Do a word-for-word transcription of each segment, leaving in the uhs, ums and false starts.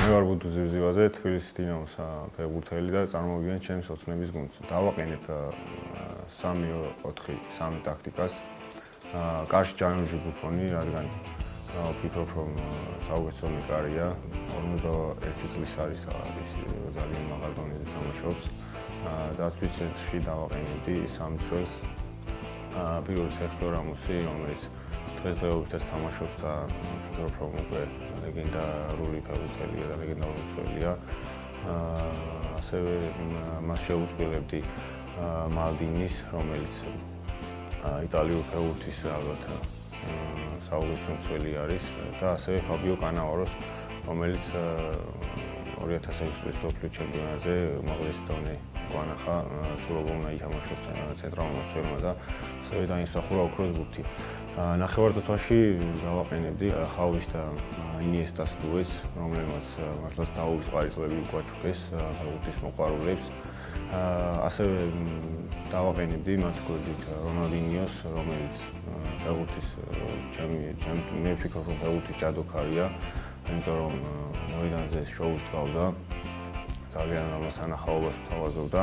მე ვარ ბუდუ ზივზივაძე, თბილისის დინამოს ფეხბურთელი და წარმოვიდგენთ ჩემს ოცნების გუნდს. დავაყენებ სამი ოთხი სამი ტაქტიკას. კარში ჯანუჟი ბუფონი, რადგან ვფიქრობ, რომ საუკეთესო მეკარია, ორმოცდაერთი წლის არის ის ძალიან მაღალ დონეზე თამაშობს. დაცვის ცენტრში დავაყენებდი სამ წელს. პირველი სერხიო რამოსი, რომელიც დღესდღეობითაც თამაშობს და ვფიქრობ, რომ უკვე ლეგენდარული ფეხბურთელია და ლეგენდარული მცველია. ასევე მას შეუწყვილებდი მალდინის, რომელიც იტალიური ფეხბურთის ალბათ საუკეთესო მცველი არის და ასევე ფაბიო კანავაროს, რომელიც ორი ათას ექვსი წლის მსოფლიო ჩემპიონატზე უმაღლესი დონე გვანახა, თუ როგორ უნდა ითამაშოს ცენტრალურმა მცველმა და ასევე დაიმსახურა ოქროს ბურთი. ნახევარდაცვაში დავაყენებდი ხავის და ინიესტას დუეტს, რომელმაც მართლაც დაუვიწყარი წლები გვაჩუქეს ფეხბურთის მოყვარულებს. ასევე დავაყენებდი მათ გვერდით რონალდინიოს, რომელიც ფეხბურთის ჩემი ჩემი მე ვფიქრობ, რომ ფეხბურთის ჭადოქარია, იმიტომ რომ მოედანზე შოუს დგავდა, ძალიან ამას ანახაობას უთავაზობდა.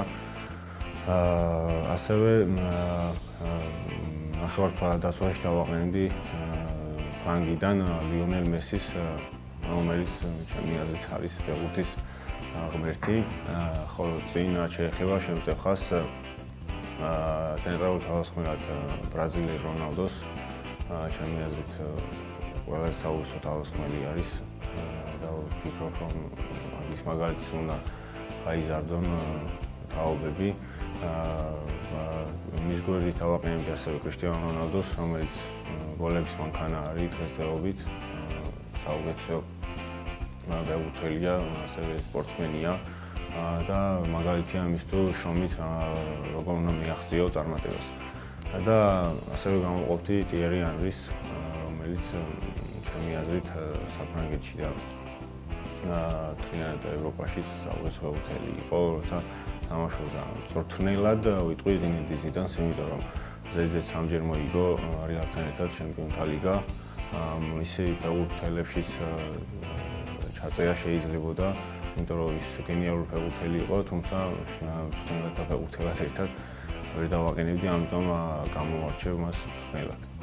ასევე ნახევარდაცვაში დავაყენებდი ფრანგიდან ლიონელ მესის, რომელიც ჩემი აზრით არის ფეხბურთის ღმერთი, ხოლო წინ შეეხება შემტევ ხაზს ცენტრალურ თავდამსხმელად ბრაზილიელ რონალდოს, ჩემი აზრით ყველაზე საუკეთესო თავდამსხმელი არის და ვფიქრობ, რომ ის მაგალითად უნდა გაიზარდონ თაობები. მის გვერდით დავაყენებდი ასევე კრისტიანო რონალდოს, რომელიც გოლების მანქანა არის დღესდღეობით, საუკეთესო ფეხბურთელია, ასევე სპორტსმენია და მაგალითია ამის თუ შრომით როგორ უნდა მიაღწიო წარმატებას. და ასევე გამოვყოფდი ტიერი ანრის, რომელიც ჩემი აზრით საფრანგეთში და თრიალეთ ევროპაშიც საუკეთესო ფეხბურთელი იყო, როცა თამაშობდა მწვრთნელად ვიტყვი ზინედინ ზიდანს, იმიტომ რომ ზედიზედ სამჯერ მოიგო რეალთან ერთად ჩემპიონთა ლიგა. მისი ფეხბურთელებშიც ჩაწერა შეიძლებოდა, იმიტომ რომ ის გენიალური ფეხბურთელი იყო, თუმცა მწვრთნელად და ფეხბურთელად ერთად ვერ დავაყენებდი, ამიტომ გამოვარჩევ მას მწვრთნელად.